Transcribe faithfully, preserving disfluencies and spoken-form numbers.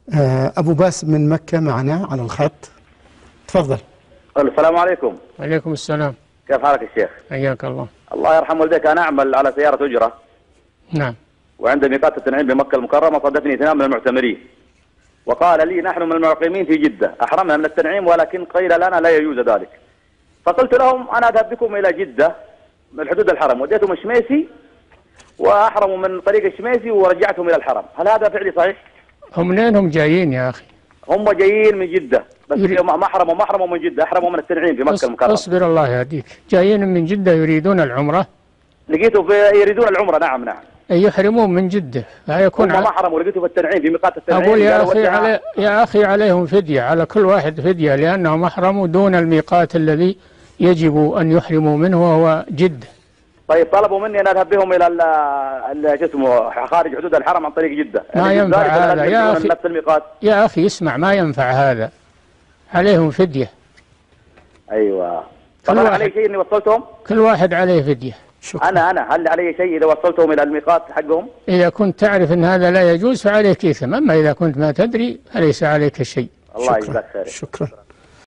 آه، أبو باسم من مكة معنا على الخط، تفضل. السلام عليكم. وعليكم السلام. كيف حالك يا شيخ؟ حياك الله. الله يرحم والديك، أنا أعمل على سيارة أجرة. نعم. وعند ميقات التنعيم بمكة المكرمة صادفني اثنان من المعتمرين، وقال لي نحن من المقيمين في جدة أحرمنا من التنعيم، ولكن قيل لنا لا يجوز ذلك. فقلت لهم أنا أذهب بكم إلى جدة من حدود الحرم، وديتهم الشميسي وأحرموا من طريق الشميسي ورجعتهم إلى الحرم. هل هذا فعلي صحيح؟ هم منين هم جايين يا أخي؟ هم جايين من جدة، بس ما أحرموا ما أحرموا من جدة، أحرموا من التنعيم في مكة المكرمة. اصبر الله يهديك. جايين من جدة يريدون العمرة؟ لقيته في يريدون العمرة. نعم نعم. يحرمون من جدة، فيكون هم ما حرموا، لقيته في التنعيم في ميقات التنعيم. أقول يا أخي علي يا أخي عليهم فدية، على كل واحد فدية، لأنهم أحرموا دون الميقات الذي يجب أن يحرموا منه وهو جدة. طيب طلبوا مني أن أذهب بهم إلى ال جسمه خارج حدود الحرم عن طريق جدة. ما يعني ينفع هذا يا أخي. نفس الميقات. يا أخي اسمع، ما ينفع هذا، عليهم فدية. أيوة. طبعا علي شيء إني وصلتهم؟ كل واحد عليه فدية. شكرا. أنا أنا هل علي شيء إذا وصلتهم إلى الميقات حقهم؟ إذا كنت تعرف أن هذا لا يجوز فعليك إثم، أما إذا كنت ما تدري فليس عليك شيء. الله يجزاك خير. شكرا.